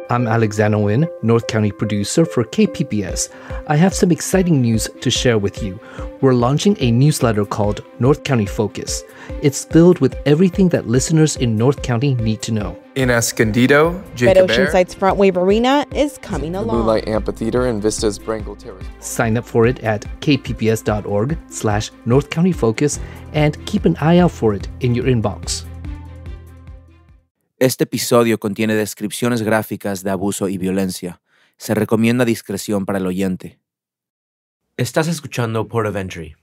I'm Alexander Nguyen, North County producer for KPBS. I have some exciting news to share with you. We're launching a newsletter called North County Focus. It's filled with everything that listeners in North County need to know. In Escondido, But Jacob Air, Oceanside's Front Wave Arena is coming the along. Moonlight Amphitheater, and Vista's Brangle Terrace. Sign up for it at kpps.org/North County Focus and keep an eye out for it in your inbox. Este episodio contiene descripciones gráficas de abuso y violencia. Se recomienda discreción para el oyente. Estás escuchando Port of Entry.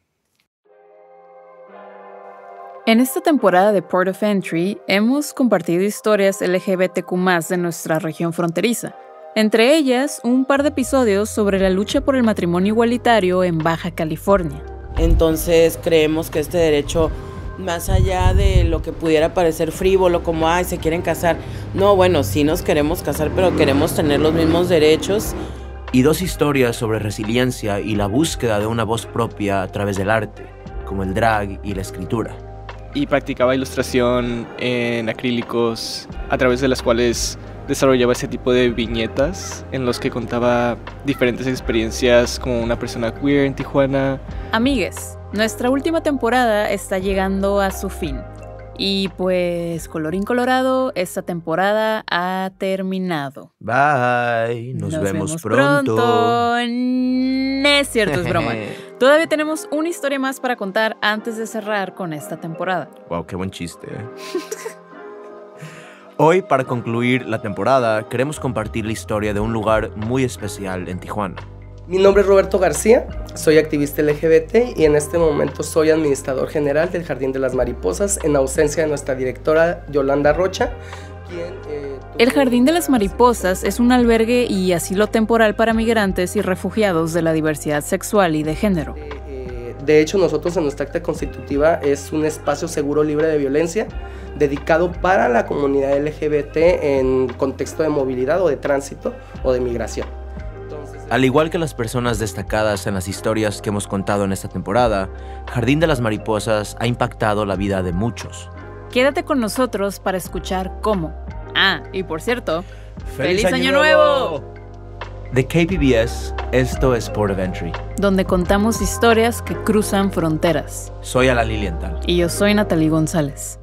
En esta temporada de Port of Entry hemos compartido historias LGBTQ+ de nuestra región fronteriza. Entre ellas, un par de episodios sobre la lucha por el matrimonio igualitario en Baja California. Entonces creemos que este derecho, más allá de lo que pudiera parecer frívolo, como ay, se quieren casar. No, bueno, sí nos queremos casar, pero queremos tener los mismos derechos. Y dos historias sobre resiliencia y la búsqueda de una voz propia a través del arte, como el drag y la escritura. Y practicaba ilustración en acrílicos, a través de las cuales desarrollaba ese tipo de viñetas en los que contaba diferentes experiencias como una persona queer en Tijuana. Amigues, nuestra última temporada está llegando a su fin. Y pues, colorín colorado, esta temporada ha terminado. Bye, nos vemos pronto. No es cierto, es broma. Todavía tenemos una historia más para contar antes de cerrar con esta temporada. Wow, qué buen chiste. Hoy, para concluir la temporada, queremos compartir la historia de un lugar muy especial en Tijuana. Mi nombre es Roberto García, soy activista LGBT y en este momento soy administrador general del Jardín de las Mariposas en ausencia de nuestra directora Yolanda Rocha. El Jardín de las Mariposas es un albergue y asilo temporal para migrantes y refugiados de la diversidad sexual y de género. De hecho, nosotros en nuestra acta constitutiva es un espacio seguro libre de violencia dedicado para la comunidad LGBT en contexto de movilidad o de tránsito o de migración. Al igual que las personas destacadas en las historias que hemos contado en esta temporada, Jardín de las Mariposas ha impactado la vida de muchos. Quédate con nosotros para escuchar cómo. Ah, y por cierto, ¡Feliz Año Nuevo! De KPBS, esto es Port of Entry, donde contamos historias que cruzan fronteras. Soy Ala Lilienthal. Y yo soy Natalie González.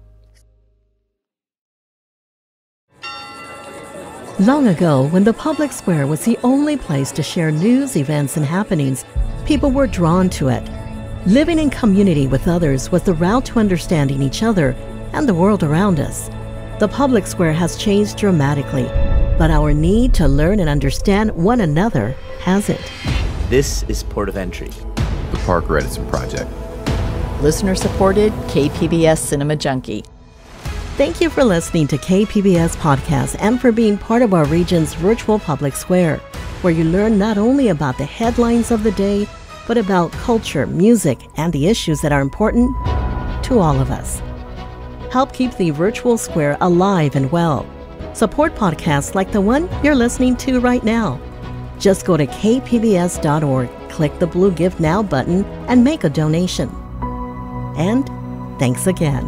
Long ago, when the public square was the only place to share news, events, and happenings, people were drawn to it. Living in community with others was the route to understanding each other and the world around us. The public square has changed dramatically, but our need to learn and understand one another hasn't. This is Port of Entry, The Parker Edison Project. Listener-supported KPBS Cinema Junkie. Thank you for listening to KPBS Podcast and for being part of our region's virtual public square, where you learn not only about the headlines of the day, but about culture, music, and the issues that are important to all of us. Help keep the virtual square alive and well. Support podcasts like the one you're listening to right now. Just go to kpbs.org, click the blue Give Now button, and make a donation. And thanks again.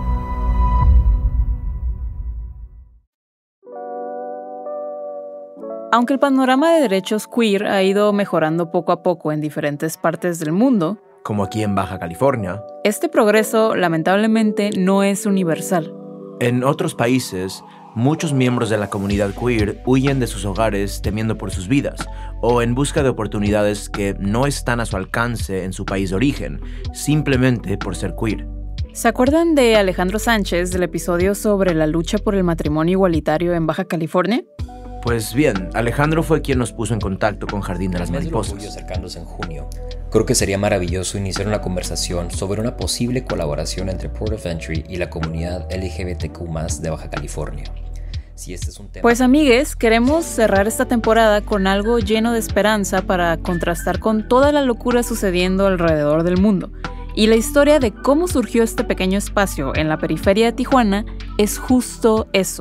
Aunque el panorama de derechos queer ha ido mejorando poco a poco en diferentes partes del mundo, como aquí en Baja California, este progreso lamentablemente no es universal. En otros países, muchos miembros de la comunidad queer huyen de sus hogares temiendo por sus vidas o en busca de oportunidades que no están a su alcance en su país de origen, simplemente por ser queer. ¿Se acuerdan de Alejandro Sánchez del episodio sobre la lucha por el matrimonio igualitario en Baja California? Pues bien, Alejandro fue quien nos puso en contacto con Jardín de las Mariposas. Acercándose en junio, creo que sería maravilloso iniciar una conversación sobre una posible colaboración entre Port of Entry y la comunidad LGBTQ+ de Baja California. Si este es un tema... Pues amigues, queremos cerrar esta temporada con algo lleno de esperanza para contrastar con toda la locura sucediendo alrededor del mundo. Y la historia de cómo surgió este pequeño espacio en la periferia de Tijuana es justo eso.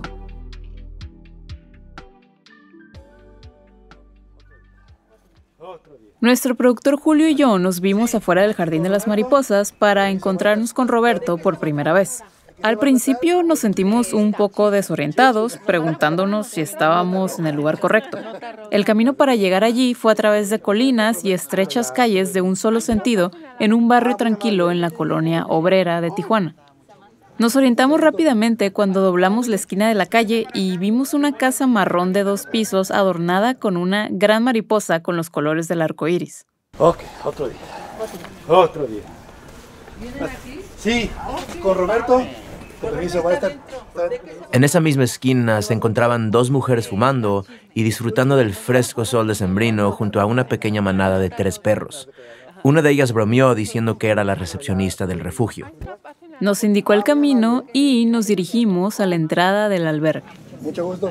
Nuestro productor Julio y yo nos vimos afuera del Jardín de las Mariposas para encontrarnos con Roberto por primera vez. Al principio nos sentimos un poco desorientados, preguntándonos si estábamos en el lugar correcto. El camino para llegar allí fue a través de colinas y estrechas calles de un solo sentido en un barrio tranquilo en la colonia obrera de Tijuana. Nos orientamos rápidamente cuando doblamos la esquina de la calle y vimos una casa marrón de 2 pisos adornada con una gran mariposa con los colores del arco iris. Ok, otro día. Otro día. Sí, con Roberto. En esa misma esquina se encontraban 2 mujeres fumando y disfrutando del fresco sol decembrino junto a una pequeña manada de 3 perros. Una de ellas bromeó diciendo que era la recepcionista del refugio. Nos indicó el camino y nos dirigimos a la entrada del albergue. Mucho gusto.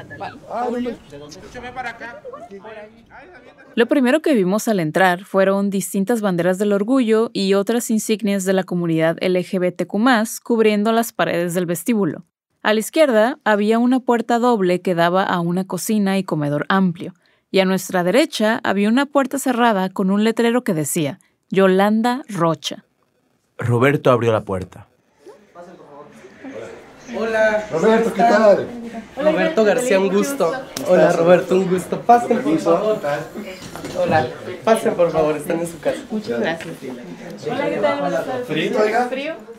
Lo primero que vimos al entrar fueron distintas banderas del orgullo y otras insignias de la comunidad LGBTQ+, cubriendo las paredes del vestíbulo. A la izquierda había una puerta doble que daba a una cocina y comedor amplio, y a nuestra derecha había una puerta cerrada con un letrero que decía Yolanda Rocha. Roberto abrió la puerta. Hola. Roberto, ¿qué tal? Roberto García, un gusto. Hola, Roberto, un gusto. Pasen, por favor. Hola, pasen, por favor, están en su casa. Muchas gracias. Hola, ¿qué tal? ¿Frío, oiga?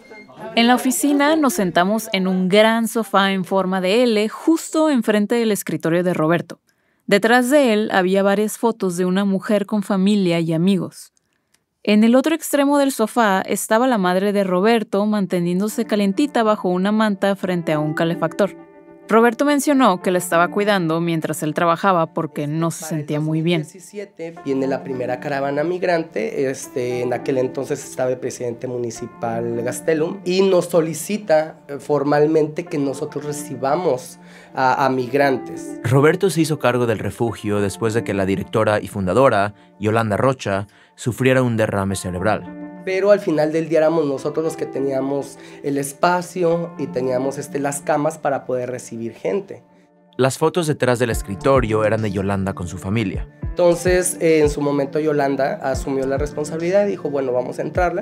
En la oficina nos sentamos en un gran sofá en forma de L justo enfrente del escritorio de Roberto. Detrás de él había varias fotos de una mujer con familia y amigos. En el otro extremo del sofá estaba la madre de Roberto manteniéndose calientita bajo una manta frente a un calefactor. Roberto mencionó que la estaba cuidando mientras él trabajaba porque no se sentía muy bien. En 2017 viene la primera caravana migrante, en aquel entonces estaba el presidente municipal Gastelum y nos solicita formalmente que nosotros recibamos a migrantes. Roberto se hizo cargo del refugio después de que la directora y fundadora, Yolanda Rocha, sufriera un derrame cerebral. Pero al final del día éramos nosotros los que teníamos el espacio y teníamos las camas para poder recibir gente. Las fotos detrás del escritorio eran de Yolanda con su familia. Entonces, en su momento Yolanda asumió la responsabilidad y dijo, bueno, vamos a entrarla,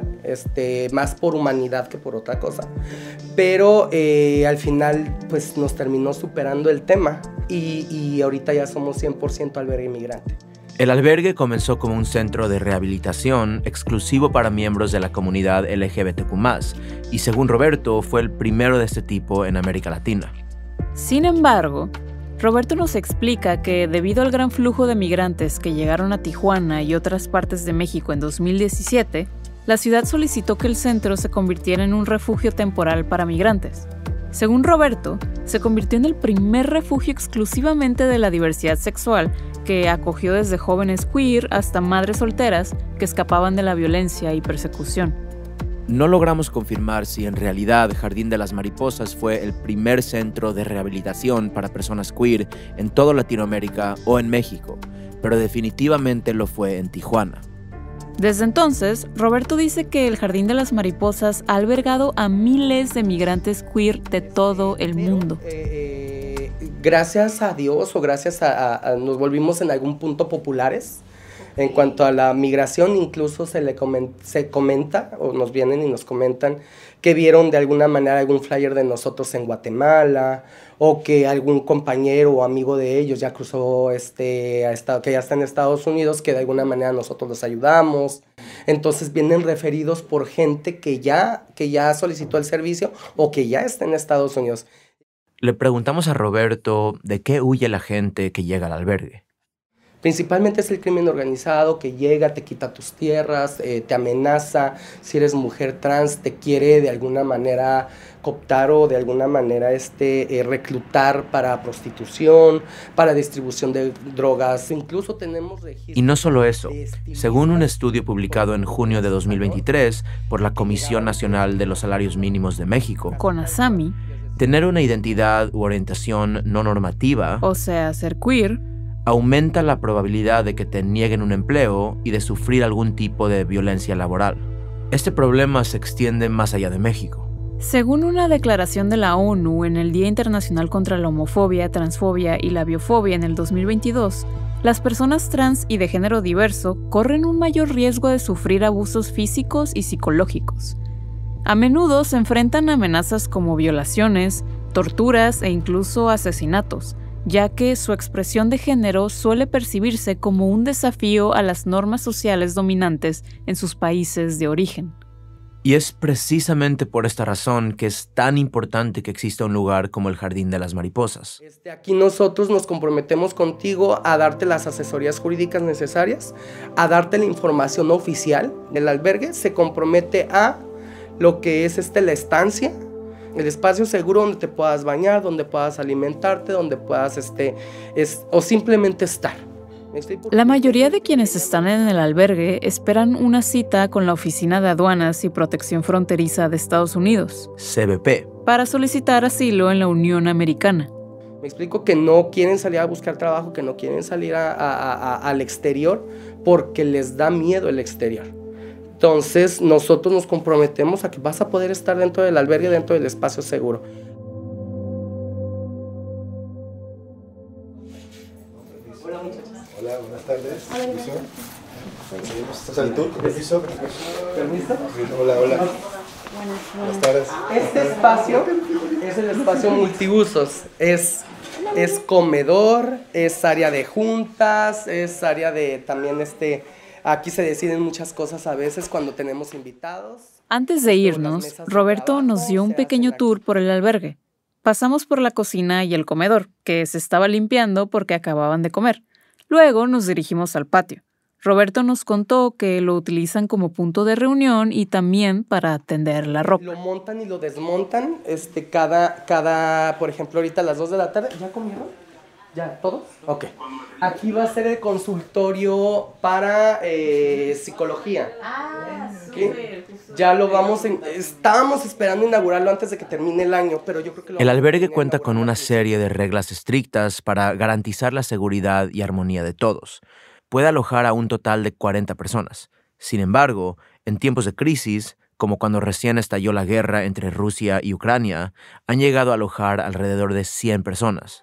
más por humanidad que por otra cosa. Pero al final, pues nos terminó superando el tema y ahorita ya somos 100% albergue migrante. El albergue comenzó como un centro de rehabilitación exclusivo para miembros de la comunidad LGBTQ+, y según Roberto, fue el primero de este tipo en América Latina. Sin embargo, Roberto nos explica que debido al gran flujo de migrantes que llegaron a Tijuana y otras partes de México en 2017, la ciudad solicitó que el centro se convirtiera en un refugio temporal para migrantes. Según Roberto, se convirtió en el primer refugio exclusivamente de la diversidad sexual que acogió desde jóvenes queer hasta madres solteras que escapaban de la violencia y persecución. No logramos confirmar si en realidad Jardín de las Mariposas fue el primer centro de rehabilitación para personas queer en toda Latinoamérica o en México, pero definitivamente lo fue en Tijuana. Desde entonces, Roberto dice que el Jardín de las Mariposas ha albergado a miles de migrantes queer de todo el mundo. Gracias a Dios o gracias a nos volvimos en algún punto populares. En cuanto a la migración, incluso se comenta, o nos vienen y nos comentan, que vieron de alguna manera algún flyer de nosotros en Guatemala, o que algún compañero o amigo de ellos ya cruzó, que ya está en Estados Unidos, que de alguna manera nosotros los ayudamos. Entonces vienen referidos por gente que ya solicitó el servicio o que ya está en Estados Unidos. Le preguntamos a Roberto de qué huye la gente que llega al albergue. Principalmente es el crimen organizado que llega, te quita tus tierras, te amenaza. Si eres mujer trans, te quiere de alguna manera cooptar o de alguna manera reclutar para prostitución, para distribución de drogas. Incluso tenemos registros. Y no solo eso. Según un estudio publicado en junio de 2023 por la Comisión Nacional de los Salarios Mínimos de México, CONASAMI, tener una identidad u orientación no normativa, o sea, ser queer, aumenta la probabilidad de que te nieguen un empleo y de sufrir algún tipo de violencia laboral. Este problema se extiende más allá de México. Según una declaración de la ONU en el Día Internacional contra la Homofobia, Transfobia y la Biofobia en el 2022, las personas trans y de género diverso corren un mayor riesgo de sufrir abusos físicos y psicológicos. A menudo se enfrentan a amenazas como violaciones, torturas e incluso asesinatos, ya que su expresión de género suele percibirse como un desafío a las normas sociales dominantes en sus países de origen. Y es precisamente por esta razón que es tan importante que exista un lugar como el Jardín de las Mariposas. Aquí nosotros nos comprometemos contigo a darte las asesorías jurídicas necesarias, a darte la información oficial. El albergue se compromete a lo que es la estancia, el espacio seguro donde te puedas bañar, donde puedas alimentarte, donde puedas o simplemente estar. La mayoría de quienes están en el albergue esperan una cita con la Oficina de Aduanas y Protección Fronteriza de Estados Unidos, CBP, para solicitar asilo en la Unión Americana. Me explico, que no quieren salir a buscar trabajo, que no quieren salir al exterior porque les da miedo el exterior. Entonces nosotros nos comprometemos a que vas a poder estar dentro del albergue, dentro del espacio seguro. Hola, buenas tardes. ¿Permiso? ¿Estás al tour? ¿Permiso? ¿Permiso? Hola, hola. Buenas tardes. Este espacio es el espacio multiusos. Es comedor, es área de juntas, es área de también aquí se deciden muchas cosas a veces cuando tenemos invitados. Antes de irnos, Roberto nos dio un pequeño tour por el albergue. Pasamos por la cocina y el comedor, que se estaba limpiando porque acababan de comer. Luego nos dirigimos al patio. Roberto nos contó que lo utilizan como punto de reunión y también para tender la ropa. Lo montan y lo desmontan, por ejemplo, ahorita a las 2 de la tarde. ¿Ya comieron? ¿Ya? ¿Todos? Ok. Aquí va a ser el consultorio para psicología. ¿Sí? Ya lo estábamos esperando inaugurarlo antes de que termine el año, pero yo creo que el albergue cuenta con una serie de reglas estrictas para garantizar la seguridad y armonía de todos. Puede alojar a un total de 40 personas. Sin embargo, en tiempos de crisis, como cuando recién estalló la guerra entre Rusia y Ucrania, han llegado a alojar alrededor de 100 personas.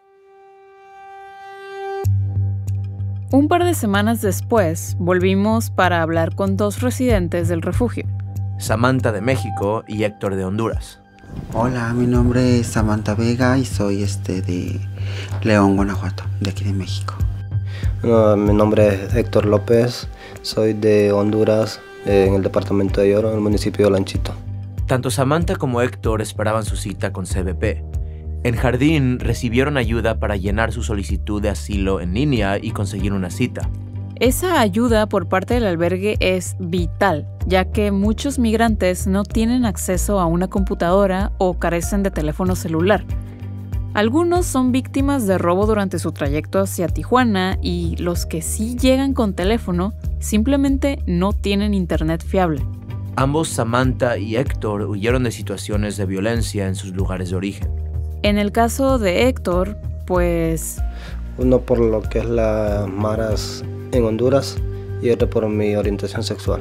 Un par de semanas después, volvimos para hablar con 2 residentes del refugio. Samantha de México y Héctor de Honduras. Hola, mi nombre es Samantha Vega y soy de León, Guanajuato, de aquí de México. Mi nombre es Héctor López, soy de Honduras, en el departamento de Lloro, en el municipio de Lanchito. Tanto Samantha como Héctor esperaban su cita con CBP. En Jardín recibieron ayuda para llenar su solicitud de asilo en línea y conseguir una cita. Esa ayuda por parte del albergue es vital, ya que muchos migrantes no tienen acceso a una computadora o carecen de teléfono celular. Algunos son víctimas de robo durante su trayecto hacia Tijuana y los que sí llegan con teléfono simplemente no tienen internet fiable. Ambos, Samantha y Héctor, huyeron de situaciones de violencia en sus lugares de origen. En el caso de Héctor, pues... Uno por lo que es las maras en Honduras y otro por mi orientación sexual.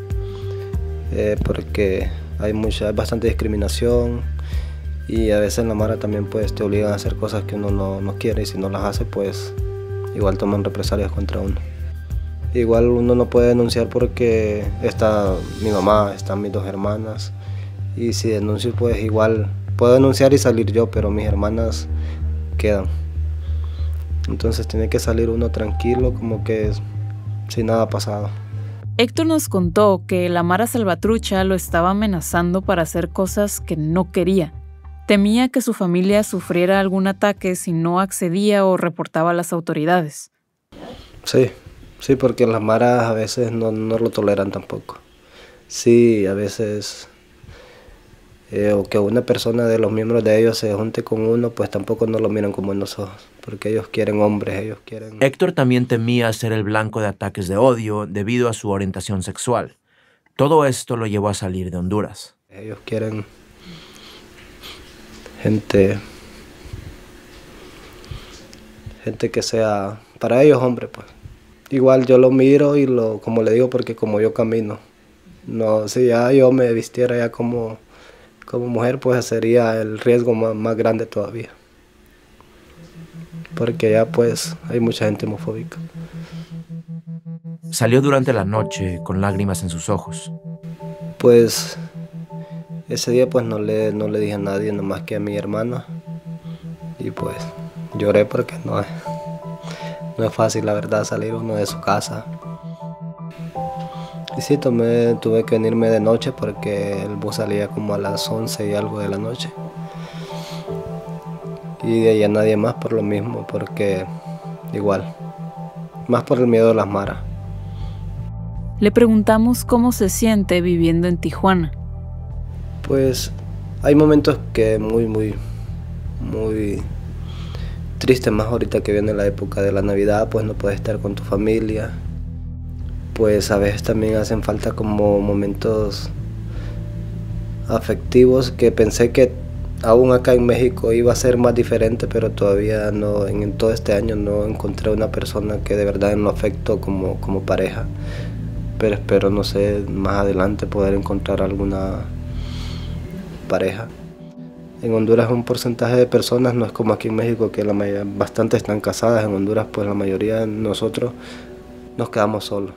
Porque hay bastante discriminación y a veces en la mara también te obligan a hacer cosas que uno no quiere y si no las hace pues igual toman represalias contra uno. Igual uno no puede denunciar porque está mi mamá, están mis 2 hermanas y si denuncio pues igual puedo denunciar y salir yo, pero mis hermanas quedan. Entonces tiene que salir uno tranquilo, como que sin nada pasado. Héctor nos contó que la Mara Salvatrucha lo estaba amenazando para hacer cosas que no quería. Temía que su familia sufriera algún ataque si no accedía o reportaba a las autoridades. Sí, porque las maras a veces no lo toleran tampoco. Sí, a veces... o que una persona de los miembros de ellos se junte con uno, pues tampoco no lo miran con buenos ojos, porque ellos quieren hombres, ellos quieren... Héctor también temía ser el blanco de ataques de odio debido a su orientación sexual. Todo esto lo llevó a salir de Honduras. Ellos quieren gente que sea para ellos hombre, pues. Igual yo lo miro y como le digo, porque como yo camino, no, si ya yo me vistiera ya como mujer, pues sería el riesgo más grande todavía. Porque ya pues hay mucha gente homofóbica. Salió durante la noche con lágrimas en sus ojos. Pues Ese día pues no le dije a nadie, nomás que a mi hermana. Y pues lloré porque no es fácil, la verdad, salir uno de su casa. Y sí, tuve que venirme de noche porque el bus salía como a las 11 y algo de la noche. Y de ahí a nadie más por lo mismo, porque igual, más por el miedo de las maras. Le preguntamos cómo se siente viviendo en Tijuana. Pues hay momentos que muy tristes, más ahorita que viene la época de la Navidad, pues no puedes estar con tu familia. Pues a veces también hacen falta como momentos afectivos que pensé que aún acá en México iba a ser más diferente, pero todavía no, en todo este año no encontré una persona que de verdad me afectó como pareja. Pero espero, no sé, más adelante poder encontrar alguna pareja. En Honduras un porcentaje de personas no es como aquí en México, que bastante están casadas. En Honduras pues la mayoría de nosotros nos quedamos solos.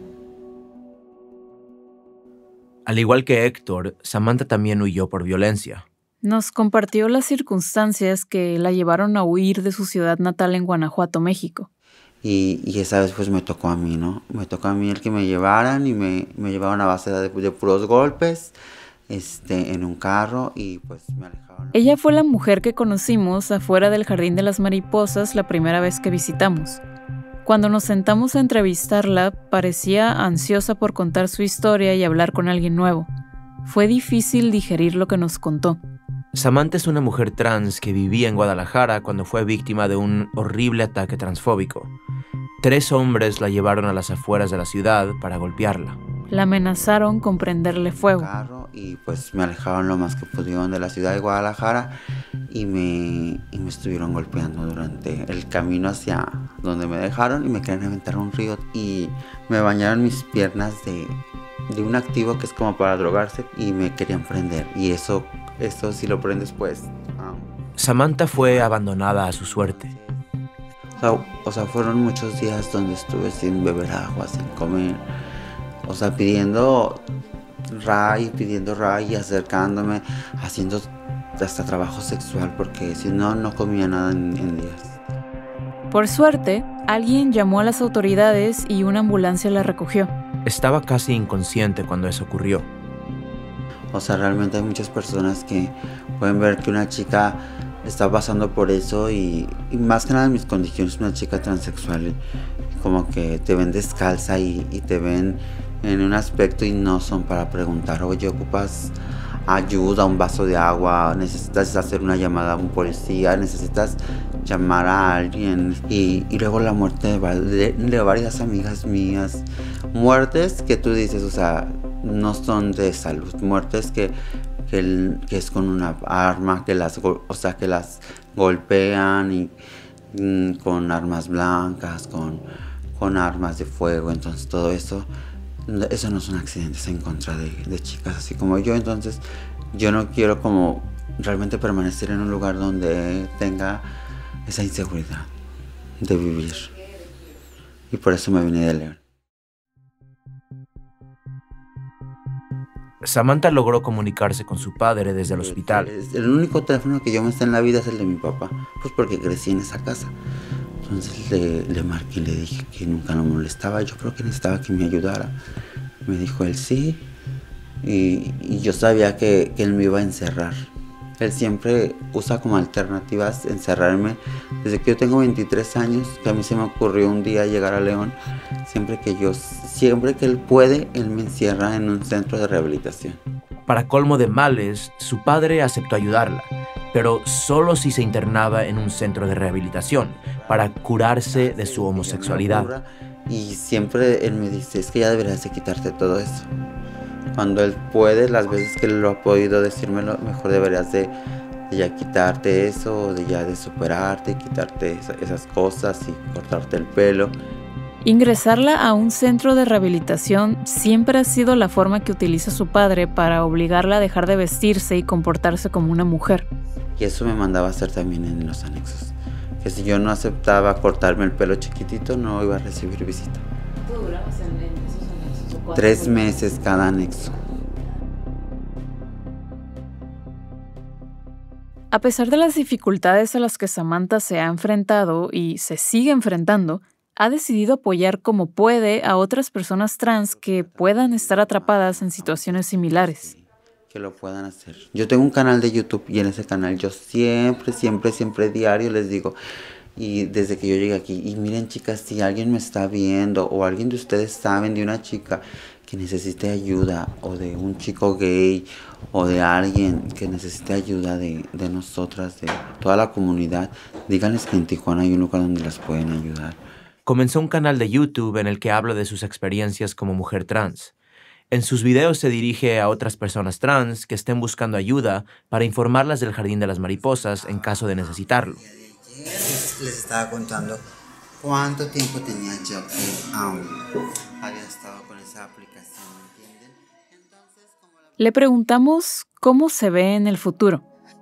Al igual que Héctor, Samantha también huyó por violencia. Nos compartió las circunstancias que la llevaron a huir de su ciudad natal en Guanajuato, México. Y esa vez pues me tocó a mí, ¿no? Me tocó a mí el que me llevaran y me llevaban a base de puros golpes en un carro y pues me alejaban. Ella fue la mujer que conocimos afuera del Jardín de las Mariposas la primera vez que visitamos. Cuando nos sentamos a entrevistarla, parecía ansiosa por contar su historia y hablar con alguien nuevo. Fue difícil digerir lo que nos contó. Samantha es una mujer trans que vivía en Guadalajara cuando fue víctima de un horrible ataque transfóbico. 3 hombres la llevaron a las afueras de la ciudad para golpearla. La amenazaron con prenderle fuego. Y pues me alejaron lo más que pudieron de la ciudad de Guadalajara y me estuvieron golpeando durante el camino hacia donde me dejaron y me querían aventar a un río y me bañaron mis piernas de un activo que es como para drogarse y me querían prender y eso si lo prendes pues... Samantha fue abandonada a su suerte. O sea, fueron muchos días donde estuve sin beber agua, sin comer, o sea, pidiendo ray, acercándome, haciendo hasta trabajo sexual, porque si no, no comía nada en días. Por suerte, alguien llamó a las autoridades y una ambulancia la recogió. Estaba casi inconsciente cuando eso ocurrió. O sea, realmente hay muchas personas que pueden ver que una chica está pasando por eso y más que nada en mis condiciones, una chica transexual, como que te ven descalza y te ven en un aspecto y no son para preguntar, oye, ocupas ayuda, un vaso de agua, necesitas hacer una llamada a un policía, necesitas llamar a alguien. Y luego la muerte de varias amigas mías, muertes que tú dices, o sea, no son de salud, muertes que es con una arma, que las golpean y con armas blancas, con armas de fuego, entonces todo eso no son accidentes en contra de chicas así como yo. Entonces yo no quiero como realmente permanecer en un lugar donde tenga esa inseguridad de vivir, y por eso me vine de León. Samantha logró comunicarse con su padre desde el hospital. El único teléfono que yo me sé en la vida es el de mi papá, pues porque crecí en esa casa. Entonces le marqué y le dije que nunca lo molestaba, yo creo que necesitaba que me ayudara. Me dijo él sí, y yo sabía que él me iba a encerrar. Él siempre usa como alternativas encerrarme. Desde que yo tengo 23 años, que a mí se me ocurrió un día llegar a León, siempre que él puede, él me encierra en un centro de rehabilitación. Para colmo de males, su padre aceptó ayudarla, pero solo si se internaba en un centro de rehabilitación para curarse de su homosexualidad. Y siempre él me dice, es que ya deberías de quitarte todo eso. Cuando él puede, las veces que él lo ha podido decírmelo, mejor deberías de ya quitarte eso, de superarte, quitarte esas cosas y cortarte el pelo. Ingresarla a un centro de rehabilitación siempre ha sido la forma que utiliza su padre para obligarla a dejar de vestirse y comportarse como una mujer. Y eso me mandaba a hacer también en los anexos. Que si yo no aceptaba cortarme el pelo chiquitito, no iba a recibir visita. ¿Tú durabas en esos anexos? 3 meses cada anexo. A pesar de las dificultades a las que Samantha se ha enfrentado y se sigue enfrentando, ha decidido apoyar como puede a otras personas trans que puedan estar atrapadas en situaciones similares. Que lo puedan hacer. Yo tengo un canal de YouTube y en ese canal yo siempre diario les digo, y desde que yo llegué aquí, y miren chicas, si alguien me está viendo o alguien de ustedes saben de una chica que necesite ayuda, o de un chico gay, o de alguien que necesite ayuda de nosotras, de toda la comunidad, díganles que en Tijuana hay un lugar donde las pueden ayudar. Comenzó un canal de YouTube en el que habla de sus experiencias como mujer trans. En sus videos se dirige a otras personas trans que estén buscando ayuda para informarlas del Jardín de las Mariposas en caso de necesitarlo. Les estaba contando cuánto tiempo tenía yo que había estado con esa aplicación, ¿me entienden? Le preguntamos cómo se ve en el futuro.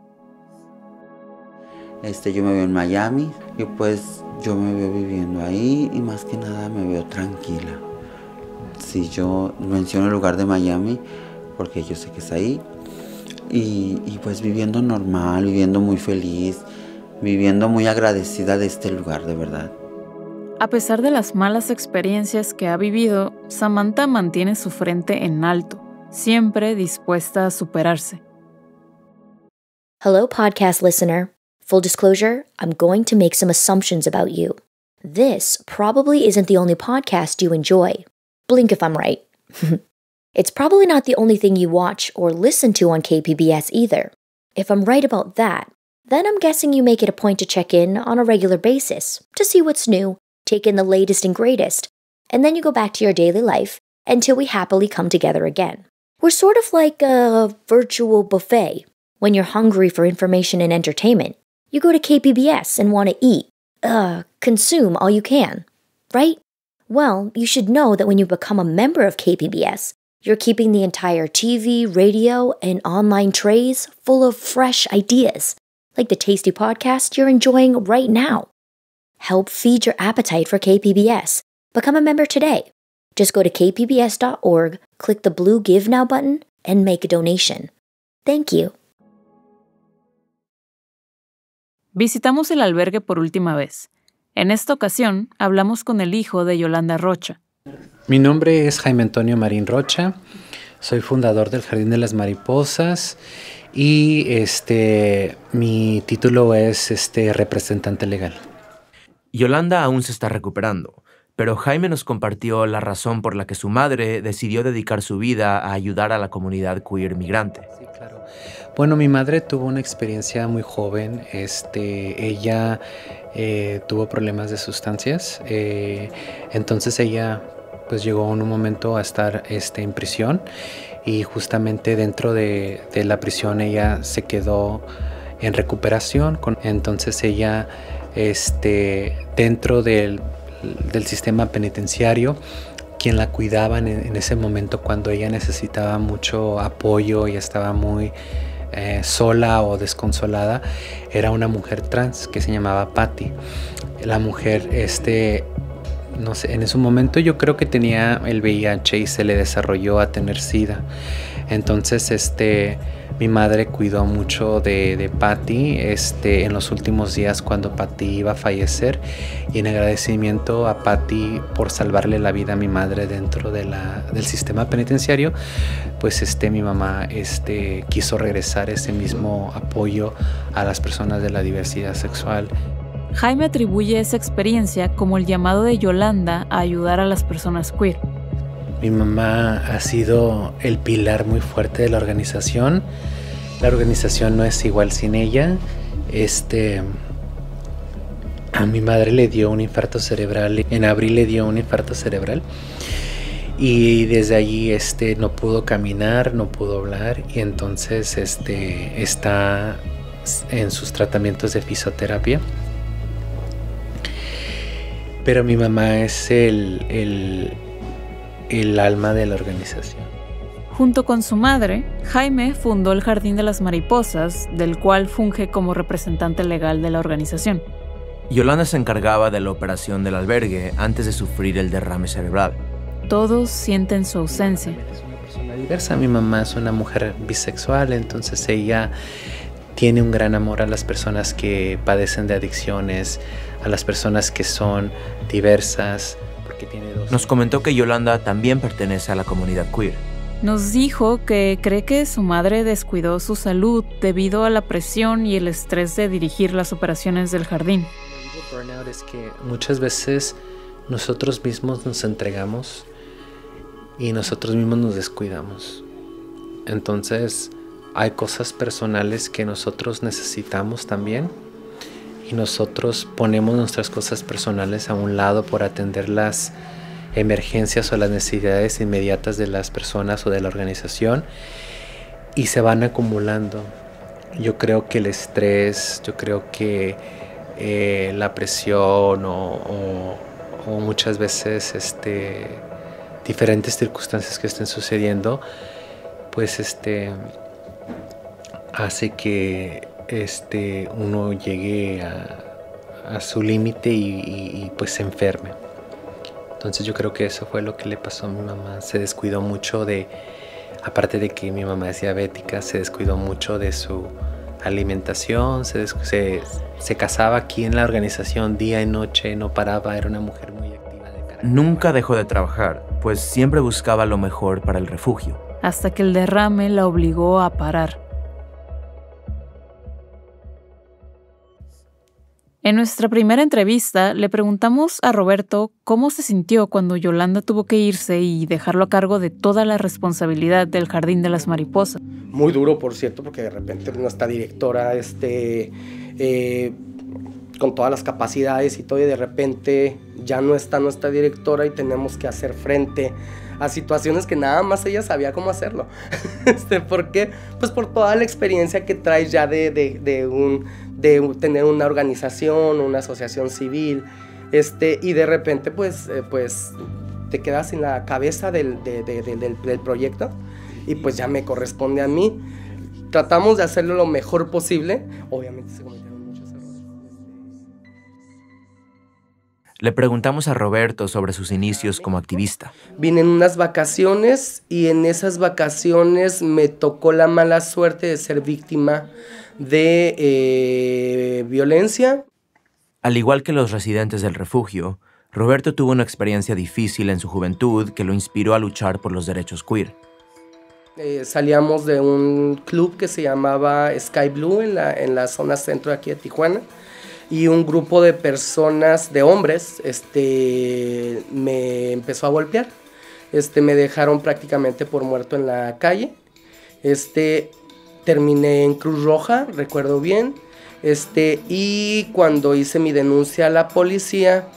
Yo me veo en Miami y pues yo me veo viviendo ahí y más que nada me veo tranquila. Si yo menciono el lugar de Miami, porque yo sé que es ahí, y pues viviendo normal, viviendo muy feliz, viviendo muy agradecida de este lugar, de verdad. A pesar de las malas experiencias que ha vivido, Samantha mantiene su frente en alto, siempre dispuesta a superarse. Hello, podcast listener. Full disclosure, I'm going to make some assumptions about you. This probably isn't the only podcast you enjoy. Blink if I'm right. It's probably not the only thing you watch or listen to on KPBS either. If I'm right about that, then I'm guessing you make it a point to check in on a regular basis to see what's new, take in the latest and greatest, and then you go back to your daily life until we happily come together again. We're sort of like a virtual buffet. When you're hungry for information and entertainment, you go to KPBS and want to eat, consume all you can, right? Well, you should know that when you become a member of KPBS, you're keeping the entire TV, radio, and online trays full of fresh ideas, like the tasty podcast you're enjoying right now. Help feed your appetite for KPBS. Become a member today. Just go to kpbs.org, click the blue Give Now button, and make a donation. Thank you. Visitamos el albergue por última vez. En esta ocasión, hablamos con el hijo de Yolanda Rocha. Mi nombre es Jaime Antonio Marín Rocha. Soy fundador del Jardín de las Mariposas y mi título es representante legal. Yolanda aún se está recuperando, pero Jaime nos compartió la razón por la que su madre decidió dedicar su vida a ayudar a la comunidad queer migrante. Sí, claro. Bueno, mi madre tuvo una experiencia muy joven. Ella tuvo problemas de sustancias. Entonces ella pues llegó en un momento a estar en prisión y justamente dentro de la prisión ella se quedó en recuperación. Entonces ella dentro del sistema penitenciario, quien la cuidaba en ese momento cuando ella necesitaba mucho apoyo y estaba muy sola o desconsolada, era una mujer trans que se llamaba Patty. La mujer, no sé, en ese momento yo creo que tenía el VIH y se le desarrolló a tener SIDA. Entonces, mi madre cuidó mucho de Patty en los últimos días cuando Patty iba a fallecer, y en agradecimiento a Patty por salvarle la vida a mi madre dentro del sistema penitenciario, pues mi mamá quiso regresar ese mismo apoyo a las personas de la diversidad sexual. Jaime atribuye esa experiencia como el llamado de Yolanda a ayudar a las personas queer. Mi mamá ha sido el pilar muy fuerte de la organización. La organización no es igual sin ella. A mi madre le dio un infarto cerebral. En abril le dio un infarto cerebral. Y desde allí no pudo caminar, no pudo hablar. Y entonces está en sus tratamientos de fisioterapia. Pero mi mamá es el alma de la organización. Junto con su madre, Jaime fundó el Jardín de las Mariposas, del cual funge como representante legal de la organización. Yolanda se encargaba de la operación del albergue antes de sufrir el derrame cerebral. Todos sienten su ausencia. Es una persona diversa. Mi mamá es una mujer bisexual, entonces ella tiene un gran amor a las personas que padecen de adicciones, a las personas que son diversas, porque tiene dos. Nos comentó que Yolanda también pertenece a la comunidad queer. Nos dijo que cree que su madre descuidó su salud debido a la presión y el estrés de dirigir las operaciones del jardín. Burnout es que muchas veces nosotros mismos nos entregamos y nosotros mismos nos descuidamos. Entonces hay cosas personales que nosotros necesitamos también y nosotros ponemos nuestras cosas personales a un lado por atender las emergencias o las necesidades inmediatas de las personas o de la organización y se van acumulando. Yo creo que el estrés, yo creo que la presión o muchas veces diferentes circunstancias que estén sucediendo pues hace que uno llegue a su límite y pues se enferme. Entonces yo creo que eso fue lo que le pasó a mi mamá. Se descuidó mucho aparte de que mi mamá es diabética, se descuidó mucho de su alimentación, se casaba aquí en la organización día y noche, no paraba, era una mujer muy activa de carácter. Nunca dejó de trabajar, pues siempre buscaba lo mejor para el refugio. Hasta que el derrame la obligó a parar. En nuestra primera entrevista le preguntamos a Roberto cómo se sintió cuando Yolanda tuvo que irse y dejarlo a cargo de toda la responsabilidad del Jardín de las Mariposas. Muy duro, por cierto, porque de repente nuestra directora con todas las capacidades y todo, y de repente ya no está nuestra directora y tenemos que hacer frente a situaciones que nada más ella sabía cómo hacerlo. ¿Por qué? Pues por toda la experiencia que traes ya de tener una organización, una asociación civil, y de repente pues te quedas sin la cabeza del proyecto y pues ya me corresponde a mí. Tratamos de hacerlo lo mejor posible, obviamente se cometieron muchos errores. Le preguntamos a Roberto sobre sus inicios como activista. Vine en unas vacaciones y en esas vacaciones me tocó la mala suerte de ser víctima de violencia. Al igual que los residentes del refugio, Roberto tuvo una experiencia difícil en su juventud que lo inspiró a luchar por los derechos queer. Salíamos de un club que se llamaba Sky Blue en la zona centro de aquí de Tijuana, y un grupo de personas, de hombres, me empezó a golpear. Me dejaron prácticamente por muerto en la calle. Terminé en Cruz Roja, recuerdo bien. Y cuando hice mi denuncia a la policía,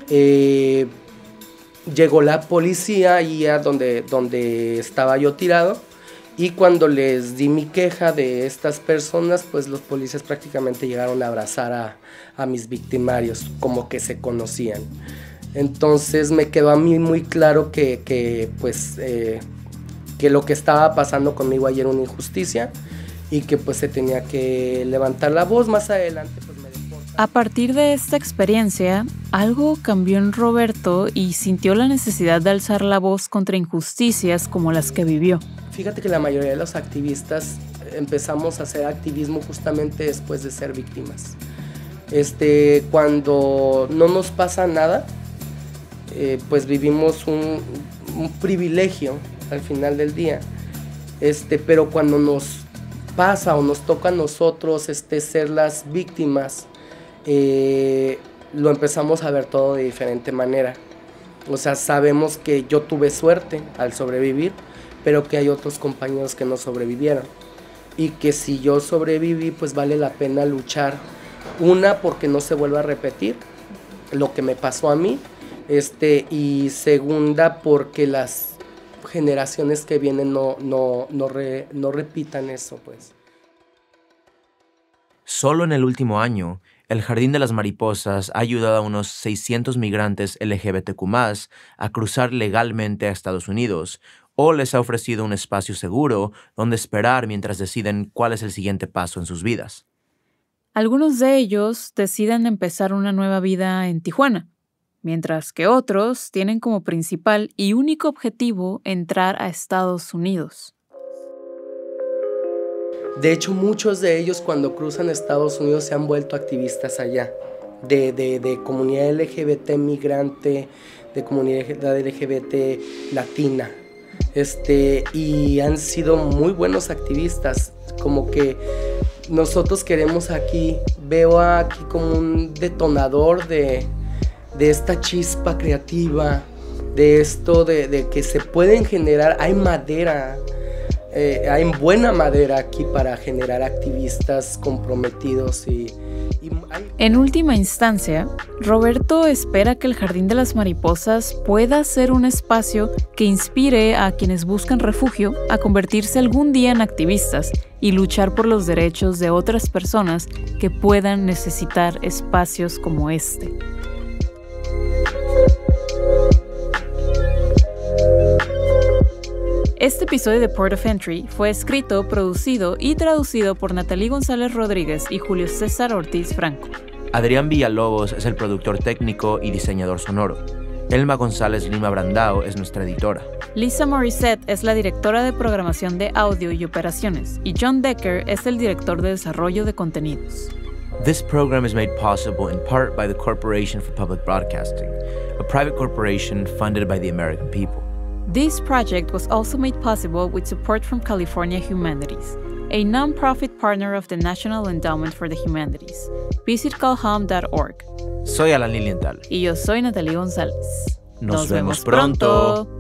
llegó la policía ahí a donde estaba yo tirado. Y cuando les di mi queja de estas personas, pues los policías prácticamente llegaron a abrazar a mis victimarios, como que se conocían. Entonces me quedó a mí muy claro que lo que estaba pasando conmigo ayer era una injusticia y que pues se tenía que levantar la voz. Más adelante pues me deportan. A partir de esta experiencia, algo cambió en Roberto y sintió la necesidad de alzar la voz contra injusticias como las que vivió. Fíjate que la mayoría de los activistas empezamos a hacer activismo justamente después de ser víctimas. Cuando no nos pasa nada, pues vivimos un privilegio al final del día. Pero cuando nos pasa o nos toca a nosotros ser las víctimas, lo empezamos a ver todo de diferente manera. O sea, sabemos que yo tuve suerte al sobrevivir, pero que hay otros compañeros que no sobrevivieron. Y que si yo sobreviví, pues vale la pena luchar. Una, porque no se vuelva a repetir lo que me pasó a mí. Y segunda, porque las generaciones que vienen no repitan eso, pues. Solo en el último año, el Jardín de las Mariposas ha ayudado a unos 600 migrantes LGBTQ+ a cruzar legalmente a Estados Unidos, o les ha ofrecido un espacio seguro donde esperar mientras deciden cuál es el siguiente paso en sus vidas. Algunos de ellos deciden empezar una nueva vida en Tijuana, mientras que otros tienen como principal y único objetivo entrar a Estados Unidos. De hecho, muchos de ellos cuando cruzan Estados Unidos se han vuelto activistas allá, de comunidad LGBT migrante, de comunidad LGBT latina. Y han sido muy buenos activistas, como que nosotros queremos aquí, veo aquí como un detonador de esta chispa creativa, de esto de que se pueden generar, hay madera, hay buena madera aquí para generar activistas comprometidos En última instancia, Roberto espera que el Jardín de las Mariposas pueda ser un espacio que inspire a quienes buscan refugio a convertirse algún día en activistas y luchar por los derechos de otras personas que puedan necesitar espacios como este. Este episodio de Port of Entry fue escrito, producido y traducido por Natalie González Rodríguez y Julio César Ortiz Franco. Adrián Villalobos es el productor técnico y diseñador sonoro. Elma González Lima Brandao es nuestra editora. Lisa Morissette es la directora de programación de audio y operaciones, y John Decker es el director de desarrollo de contenidos. This program is made possible in part by the Corporation for Public Broadcasting, a private corporation funded by the American people. This project was also made possible with support from California Humanities, a non-profit partner of the National Endowment for the Humanities. Visit calham.org. Soy Alan Lilienthal. Y yo soy Natalie González. Nos vemos pronto.